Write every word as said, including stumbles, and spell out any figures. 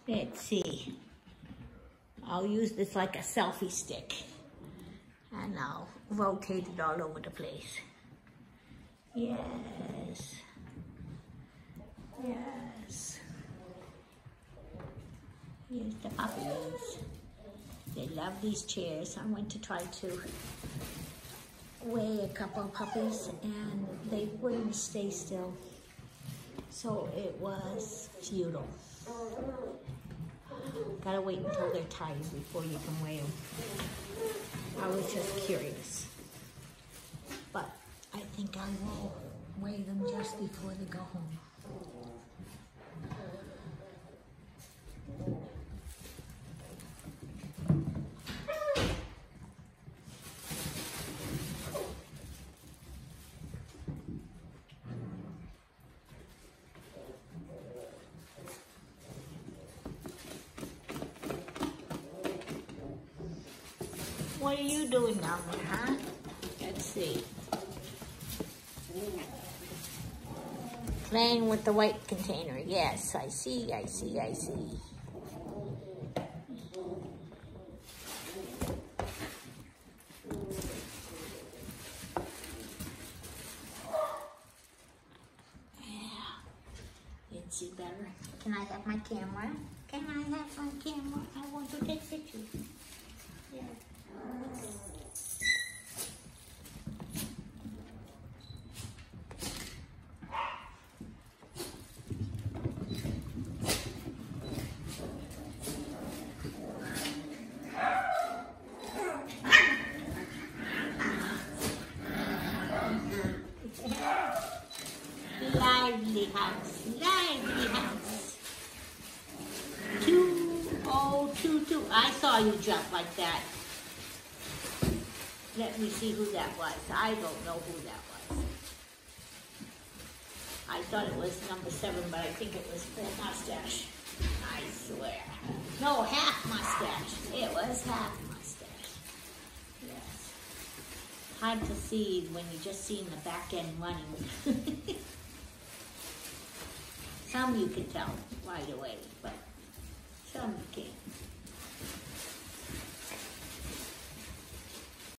Let's see. I'll use this like a selfie stick. And I'll rotate it all over the place. Yes. Yes. Here's the puppies. They love these chairs. I went to try to weigh a couple of puppies and they wouldn't stay still. So it was futile. Gotta wait until they're tired before you can weigh them. I was just curious. But I think I will weigh them just before they go home. What are you doing down there, huh? Let's see. Playing with the white container. Yes, I see, I see, I see. Yeah. Let's see better. Can I have my camera? Can I have my camera? I want to take pictures. Yeah. Lively house, lively house. Two oh two two. I saw you jump like that. Let me see who that was. I don't know who that was. I thought it was number seven, but I think it was full mustache. I swear. No, half mustache. It was half mustache. Yes. Hard to see when you just see in the back end running. Some you can tell right away, but some you can't.